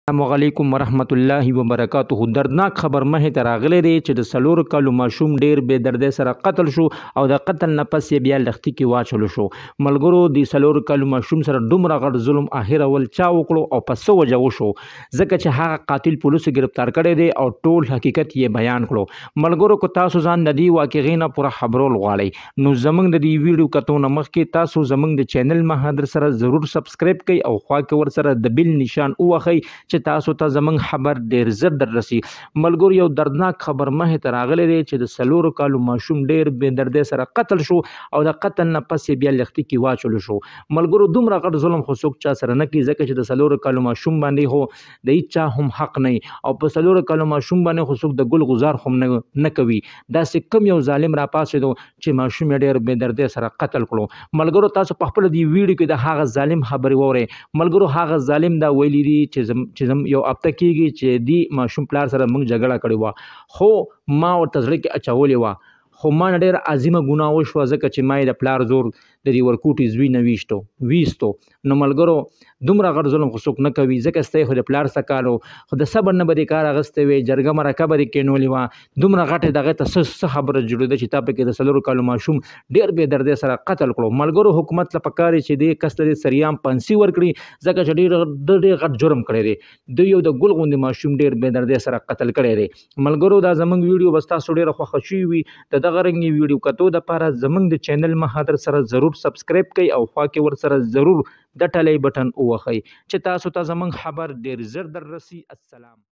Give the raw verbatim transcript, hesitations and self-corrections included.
السلام علیکم ورحمت الله وبرکاته. دردناک خبر مه ته راغلی دی چې د څلور کالو ماشوم ډیر بې دردۍ سره قتل شو او د قتل نه پس یې بیا لښتي کې واچولو شو. ملګرو د څلور کالو ماشوم سره دومره غټ ظلم اخر اول چا وکړو او په څه وجه وشو؟ ځکه چې هغه قاتل پولیسو گرفتار کړی دی او ټول حقیقت یې بیان کړو. ملګرو که تاسو ځان د دې واقعې نه پوره خبرول غواړئ نو زموږ د دې ویډیو کتو نه مخکې تاسو زموږ د چینل مهادر سره ضرور سبسکرایب کړئ او خوا کې ورسره د بیل نشان ووهئ چې تاسو ته زمونږ خبر ډیر زر در رسي. ملګرو یو دردناک خبر مه ته راغلی دی چې د څلورو کالو ماشوم ډیر بې دردۍ سره قتل شو او د قتل نه پس یې بیا لښتي کې واچولو شو. ملګرو دومره غټ ظلم خو څوک چا سره نه کوي ځکه چې د څلورو کالو ماشوم باندې خو د هیچا هم حق نه او په څلورو کالو ماشوم باندې خو څوک د ګل غزار هم نه کوي. داسې کم یو ظالم را پاسېدو چې ماشوم یې ډیر بې دردۍ سره قتل کړو. ملګرو تاسو په خپل دې ویډیو کې د هغه ظالم خبرې واورئ. ملګرو هغه ظالم دا ویلي دي چې زم یو هفته کېږي چې دی ماشوم پلار سره موږ جګړه کړې وه خو ما ورته زړه کې اچولې وه خو ما نه ډېره عظیمه ګناه وشوه ځکه چې ما یې د پلار زور د دې ورکوټي زوی نه ویشتو ویستو. نو ملګرو دومره غټ ظلم خو څوک نه کوي ځکه ستی خو د پلار څه کار و خو د صبر نه به دې کار اخیستی وې جرګه مرکه به دې کېنولې وه. دومره غټې دغې ته څه څه خبره جوړېده چې تا پکې د څلورو کالو ماشوم ډېر بې دردۍ سره قتل کړو. ملګرو حکومت له پکار دی چې دې کس ته دې سریام پنسي ورکړي ځکه چې ډېر ډېر غټ جرم کړی دی. دوی یو د ګل غوندې ماشوم ډېر بې دردۍ سره قتل کړی دی. ملګرو دا زموږ ویډیو به ستاسو ډېره خوښه شوې وي. د دغه رنګې ویډیو کتو دپاره زموږ د چینل مهادر سره ضرور سبسکرایب کړئ او خوا کې ورسره ضرور د ټلۍ بټن ووهئ چې تاسو ته زموږ خبر ډېر ژر در رسي. السلام.